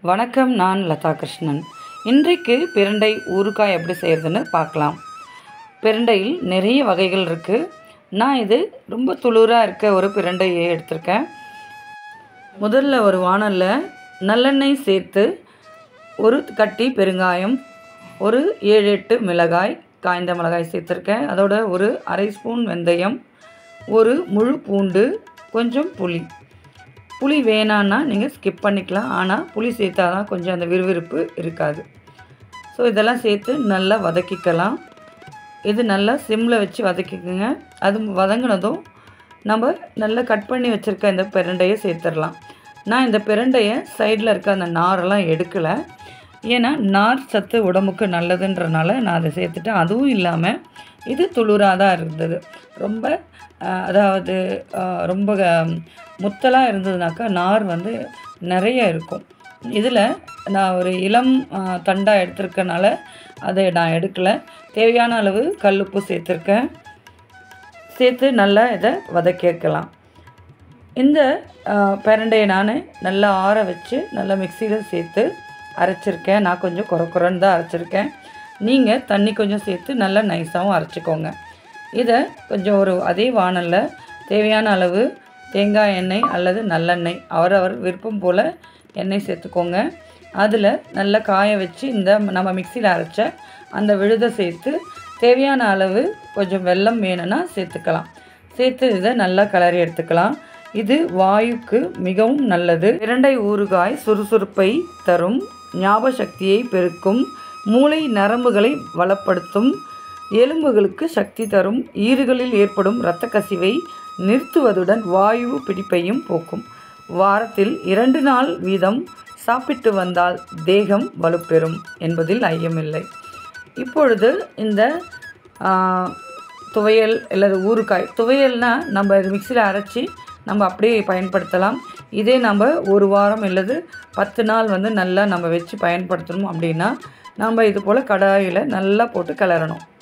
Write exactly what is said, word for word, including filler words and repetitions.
வணக்கம், நான் லதா கிருஷ்ணன். இன்றைக்கு பிரண்டை ஊறுகாய் எப்படி செய்கிறதுன்னு பார்க்கலாம். பிரண்டையில் நிறைய வகைகள் இருக்குது. நான் இது ரொம்ப துளுராக இருக்க ஒரு பிரண்டையை எடுத்திருக்கேன். முதல்ல ஒரு வாணலில் நல்லெண்ணெய் சேர்த்து ஒரு கட்டி பெருங்காயம், ஒரு ஏழு எட்டு மிளகாய், காய்ந்த மிளகாய் சேர்த்துருக்கேன். அதோட ஒரு அரை ஸ்பூன் வெந்தயம், ஒரு முழு பூண்டு, கொஞ்சம் புளி. புளி வேணான்னா நீங்கள் ஸ்கிப் பண்ணிக்கலாம். ஆனால் புளி சேர்த்தா தான் கொஞ்சம் அந்த விறுவிறுப்பு இருக்காது. ஸோ இதெல்லாம் சேர்த்து நல்லா வதக்கிக்கலாம். இது நல்லா சிம்மில் வச்சு வதக்கிக்கோங்க. அது வதங்கினதும் நம்ம நல்லா கட் பண்ணி வச்சுருக்க இந்த பிரண்டையை சேர்த்துடலாம். நான் இந்த பிரண்டையை சைடில் இருக்க அந்த நாரெல்லாம் எடுக்கலை. ஏன்னா நார் சத்து உடம்புக்கு நல்லதுன்றனால நான் அதை சேர்த்துட்டேன். அதுவும் இல்லாமல் இது துளுராக தான் இருந்தது. ரொம்ப அதாவது ரொம்ப முத்தலாக இருந்ததுனாக்கா நார் வந்து நிறைய இருக்கும். இதில் நான் ஒரு இளம் தண்டாக எடுத்துருக்கனால அதை நான் எடுக்கலை. தேவையான அளவு கல்லுப்பு சேர்த்துருக்கேன். சேர்த்து நல்லா இதை வதக்கிக்கலாம். இந்த பிரண்டையை நான் நல்லா ஆற வச்சு நல்லா மிக்சியில் சேர்த்து அரைச்சிருக்கேன். நான் கொஞ்சம் குறை குறைன்னு தான் அரைச்சிருக்கேன். நீங்கள் தண்ணி கொஞ்சம் சேர்த்து நல்லா நைஸாகவும் அரைச்சிக்கோங்க. இதை கொஞ்சம் ஒரு அதே வாணலில் தேவையான அளவு தேங்காய் எண்ணெய் அல்லது நல்லெண்ணெய், அவரவர் விருப்பம் போல் எண்ணெய் சேர்த்துக்கோங்க. அதில் நல்லா காய வச்சு இந்த நம்ம மிக்சியில் அரைச்ச அந்த விழுதை சேர்த்து தேவையான அளவு கொஞ்சம் வெல்லம் வேணும்னா சேர்த்துக்கலாம். சேர்த்து இதை நல்லா கிளறி எடுத்துக்கலாம். இது வாயுக்கு மிகவும் நல்லது. பிரண்டை ஊறுகாய் சுறுசுறுப்பை தரும், ஞாபக சக்தியை பெருக்கும், மூளை நரம்புகளை வளப்படுத்தும், எலும்புகளுக்கு சக்தி தரும், ஈறுகளில் ஏற்படும் இரத்த கசிவை நிறுத்துவதுடன் வாயு பிடிப்பையும் போக்கும். வாரத்தில் இரண்டு நாள் வீதம் சாப்பிட்டு வந்தால் தேகம் வலுப்பெறும் என்பதில் ஐயமில்லை. இப்பொழுது இந்த துவையல் அல்லது ஊறுகாய், துவையல்னால் நம்ம மிக்சியில் அரைச்சி நம்ம அப்படியே பயன்படுத்தலாம். இதே நம்ம ஒரு வாரம் அல்லது பத்து நாள் வந்து நல்லா நம்ம வச்சு பயன்படுத்தணும் அப்படின்னா நம்ம இது போல் கடாயில் நல்லா போட்டு கிளறணும்.